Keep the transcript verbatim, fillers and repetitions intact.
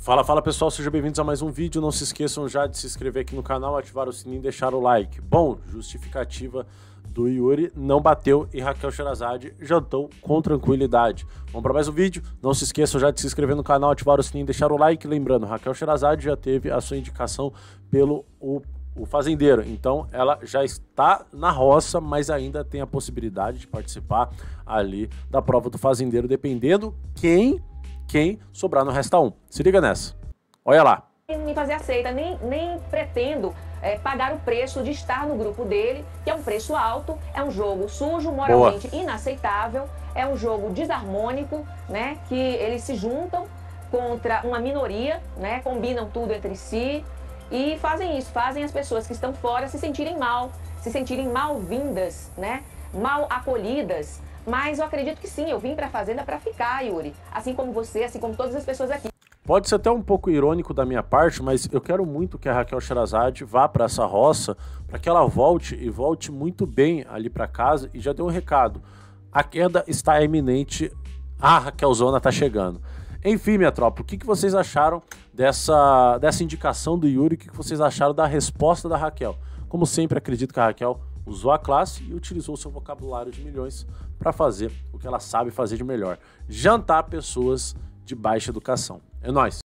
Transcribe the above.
Fala, fala pessoal, sejam bem-vindos a mais um vídeo. Não se esqueçam já de se inscrever aqui no canal, ativar o sininho e deixar o like. Bom, justificativa do Yuri não bateu e Raquel Sherazade jantou com tranquilidade. Vamos para mais um vídeo. Não se esqueçam já de se inscrever no canal, ativar o sininho e deixar o like. Lembrando, Raquel Sherazade já teve a sua indicação pelo o, o fazendeiro. Então ela já está na roça, mas ainda tem a possibilidade de participar ali da prova do fazendeiro, dependendo quem... quem sobrar no Resta um. Se liga nessa. Olha lá. Me fazer aceita, nem, nem pretendo é, pagar o preço de estar no grupo dele, que é um preço alto, é um jogo sujo, moralmente Boa. inaceitável, é um jogo desarmônico, né, que eles se juntam contra uma minoria, né, combinam tudo entre si e fazem isso, fazem as pessoas que estão fora se sentirem mal, se sentirem mal-vindas, né, mal acolhidas. Mas eu acredito que sim, eu vim para a Fazenda para ficar, Yuri. Assim como você, assim como todas as pessoas aqui. Pode ser até um pouco irônico da minha parte, mas eu quero muito que a Raquel Sherazade vá para essa roça, para que ela volte e volte muito bem ali para casa. E já deu um recado, a queda está iminente, a Raquelzona está chegando. Enfim, minha tropa, o que, que vocês acharam dessa, dessa indicação do Yuri? O que, que vocês acharam da resposta da Raquel? Como sempre, acredito que a Raquel usou a classe e utilizou o seu vocabulário de milhões para fazer o que ela sabe fazer de melhor. Jantar pessoas de baixa educação. É nóis!